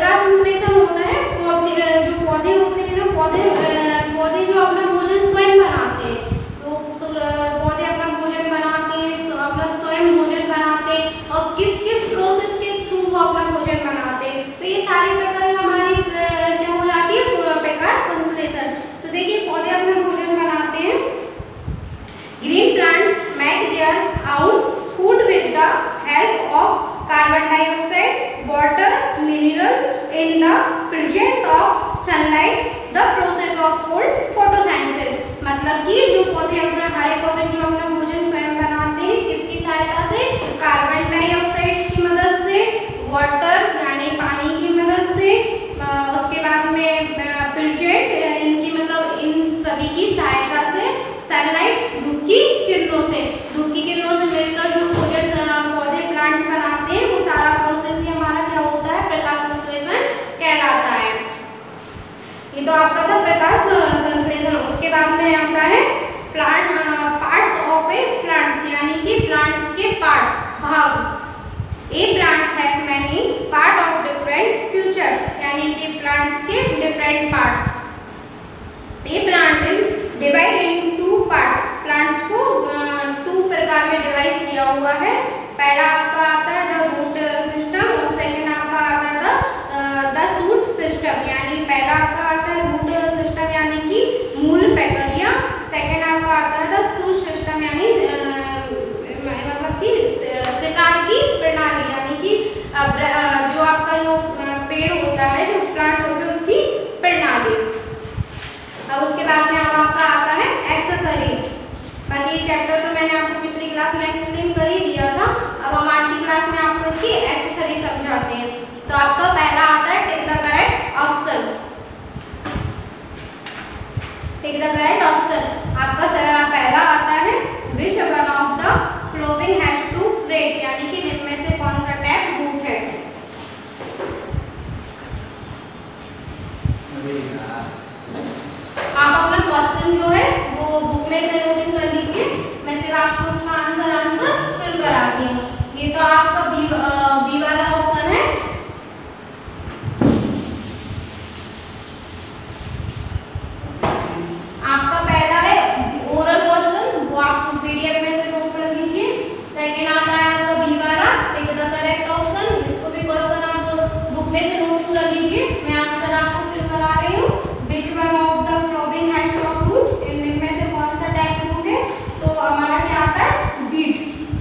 प्रकाश संश्लेषण होता है जो पौधे होते हैं ना, पौधे जो अपना भोजन स्वयं बनाते हैं, तो पौधे अपना भोजन बनाते हैं, तो अपना स्वयं भोजन बनाते हैं, और किस किस प्रोसेस के थ्रू वो अपना भोजन बनाते हैं। तो ये सारी प्रक्रिया हमारी क्या हो जाती है, प्रकाश संश्लेषण। तो देखिए पौधे अपना भोजन बनाते हैं। Green plant make their own food with the help of carbon dioxide, water, mineral in the presence of sunlight, the process of food photosynthesis। मतलब कि जो पौधे अपना हरे पौधे जो अपना भोजन स्वयं बनाते हैं, किसकी सहायता से, कार्बन डाइऑक्साइड की मदद से, वाटर यानी पानी की मदद से, उसके बाद में प्रेजेंट इनकी मतलब इन सभी की सहायता से, सनलाइट धूप की किरणों से मिलकर जो भोजन पौधे प्लांट बनाते हैं, वो सारा प्रोसेस ही हमारा क्या होता है, प्रकाश संश्लेषण कहलाता है। ये तो आपका था प्रकाश संश्लेषण। उसके बाद में आता है plant parts of a plant, यानी कि प्लांट के पार्ट भाग। A plant has many part of different future, यानी कि प्लांट के different part. A plant is divide into part, plant को टू प्रकार में डिवाइड किया हुआ है। पहला आपका आता है द रूट सिस्टम, और सेकंड आपका आता है द शूट सिस्टम। यानी पहला आपका आता है रूट सिस्टम यानी कि मूल प्रक्रिया, सेकंड आपका आता है द शूट सिस्टम यानी मतलब कि शिकार की प्रणाली, यानी कि जो आपका जो पेड़ होता है, जो प्लांट होता है, उसकी प्रणाली। अब उसके बाद में अब आपका आता है एक्सेसरीज। बाकी ये चैप्टर तो मैंने आपको पिछली क्लास में एक्सप्लेन कर ही दिया था। अब हम आज की क्लास में आपको इसकी एक्सेसरीज समझाते हैं। तो आपका पहला आता है tick the correct option. Tick the correct option. आपका पहला आता है which one of the following has two break, यानी कि इनमें से कौन सा टैप रूट है। आप अपना क्वेश्चन जो है वो बुक में से नोटिंग कर लीजिए, मैं सिर्फ आपको उसका आंसर फिल कराती हूँ। ये तो आपका बी वाला ऑप्शन है। आपका पहला है ओरल क्वेश्चन, वो आप पीडीएफ में से नोट कर लीजिए। सेकंड आता है आपका बी वाला टिक द करेक्ट ऑप्शन, इसको भी क्वेश्चन आप बुक में से नोट कर लीजिए, मैं आंसर आपको फिल करा रही हूँ। Which one of the following has tap root, इनमें से कौन सा टाइप रूट है, तो हमारा क्या आता है बीट।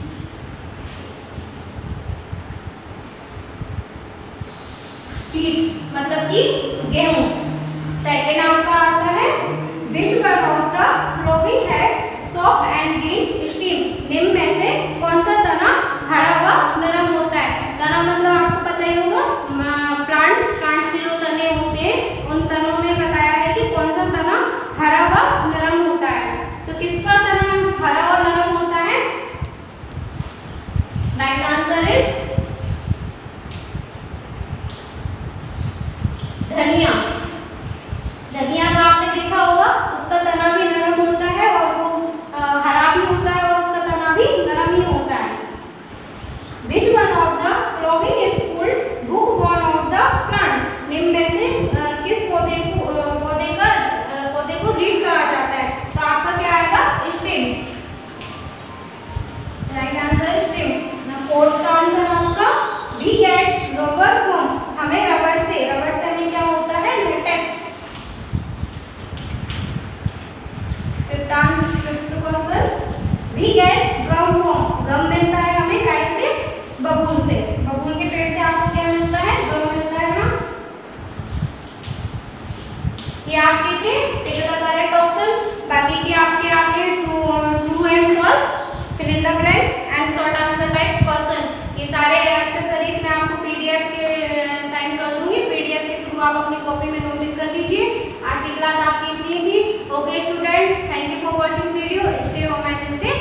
बीट मतलब कि गेहूं। सेकंड आपका आता है which one of the following has soft and green stem, निम्न में से कौन सा तना हरा व नरम होता है। तना मतलब आपको पता ही होगा, प्लांट के जो तने होते हैं, उन तनों में बताया है कि कौन सा तना हरा व नरम होता है। तो किसका तना हरा और नरम होता है, राइट आंसर इज धनिया। धनिया का आपने देखा होगा, उसका तना भी नरम होता है और वो हरा भी होता है और उसका तना भी नरम ही होता है। Which one of the following is called book bone of the plant? निम्न में से किस पौधे को रीड कहा जाता है, तो आपका क्या आएगा stem, right answer stem. Fourth का आंसर आपका वी गेट रबर फ्रॉम, हमें रबर से हमें क्या होता है latex. Fifth question we get gum from, gum मिलता है हमें काई से, बबूल से। बबूल के पेड़ से आपको क्या मिलता है, गम मिलता है ना। ये आपके थे टिक द करेक्ट ऑप्शन। बाकी की आपके आगे true and false, fill in the blank and short answer type question. ये सारे एक्सेसरीज मैं आपको पीडीएफ के साइन कर दूंगी, पीडीएफ के थ्रू आप अपनी कॉपी में नोटिस कर लीजिए। आज की क्लास आपकी इतनी थी। Okay student, thank you for watching video. Stay home and stay